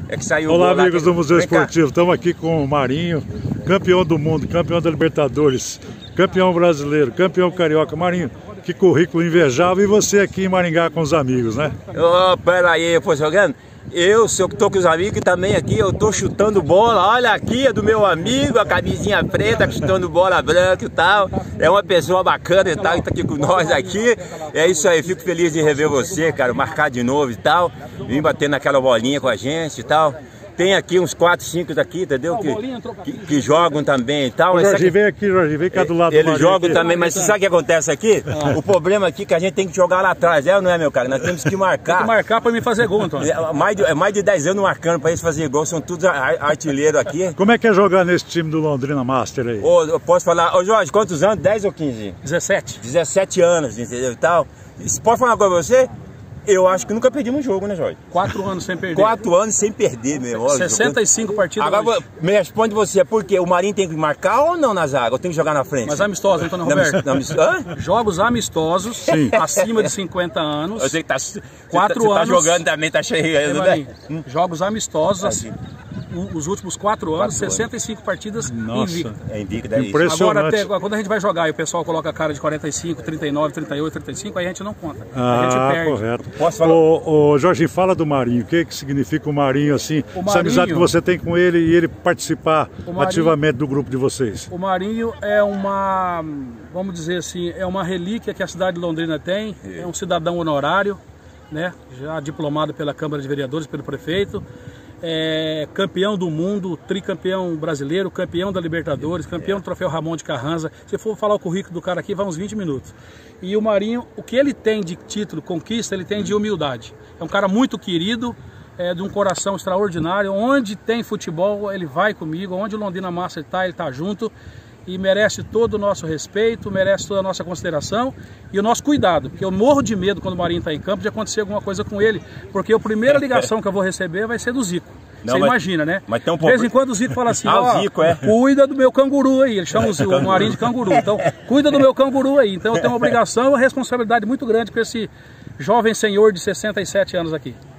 É que saiu. Olá, amigos do Museu Esportivo. Estamos aqui com o Marinho, campeão do mundo, campeão da Libertadores, campeão brasileiro, campeão carioca. Marinho, que currículo invejável. E você aqui em Maringá com os amigos, né? Oh, pera aí, eu tô jogando. Eu tô com os amigos e também aqui eu tô chutando bola. Olha aqui, é do meu amigo, a camisinha preta, chutando bola branca e tal. É uma pessoa bacana e tal, que tá aqui com nós aqui. É isso aí, fico feliz de rever você, cara, marcar de novo e tal. Vim bater naquela bolinha com a gente e tal. Tem aqui uns 4, 5 aqui, entendeu? Que jogam também e tal. O Jorge veio aqui, Jorge veio cá do lado do Eles jogam também, mas você sabe o que acontece aqui? O problema aqui é que a gente tem que jogar lá atrás, é ou não é, meu cara? Nós temos que marcar. Tem que marcar pra me fazer gol, Antônio. É mais de 10 anos marcando pra eles fazerem gol, são todos artilheiros aqui. Como é que é jogar nesse time do Londrina Master aí? Eu posso falar, ô Jorge, quantos anos? 10 ou 15? 17. 17 anos, entendeu? E tal. Pode falar uma coisa pra você? Eu acho que nunca perdimos um jogo, né, Jorge? 4 anos sem perder. 4 anos sem perder, meu. 65 partidas. Agora, me responde você, por quê? O Marinho tem que marcar ou não na zaga? Ou tem que jogar na frente? Mas amistosos, Antônio Roberto. Jogos amistosos, sim, acima de 50 anos. Eu sei que tá, 4 anos. Tá jogando também, tá cheio, né? Jogos amistosos, assim. Os últimos 4 anos, 65 partidas invictas. É invicta, é impressionante. Agora, quando a gente vai jogar e o pessoal coloca a cara de 45, 39, 38, 35, aí a gente não conta. Ah, a gente perde. Correto. Posso falar? Ô, Jorge, fala do Marinho. O que significa o Marinho, assim? Essa amizade que você tem com ele e ele participar ativamente do grupo de vocês. O Marinho é uma, vamos dizer assim, é uma relíquia que a cidade de Londrina tem. É um cidadão honorário, né? Já diplomado pela Câmara de Vereadores, pelo prefeito. É campeão do mundo, tricampeão brasileiro, campeão da Libertadores, campeão do troféu Ramon de Carranza. Se for falar o currículo do cara aqui, vai uns 20 minutos. E o Marinho, o que ele tem de título, conquista, ele tem de humildade. É um cara muito querido, de um coração extraordinário. Onde tem futebol, ele vai comigo. Onde o Londrina Master está, ele está junto. E merece todo o nosso respeito, merece toda a nossa consideração e o nosso cuidado, porque eu morro de medo quando o Marinho está em campo de acontecer alguma coisa com ele, porque a primeira ligação que eu vou receber vai ser do Zico. Você imagina, né? Mas tem um de vez em quando o Zico fala assim, Zico, cuida do meu canguru aí, ele chama o Marinho de canguru, então cuida do meu canguru aí, então eu tenho uma obrigação e uma responsabilidade muito grande com esse jovem senhor de 67 anos aqui.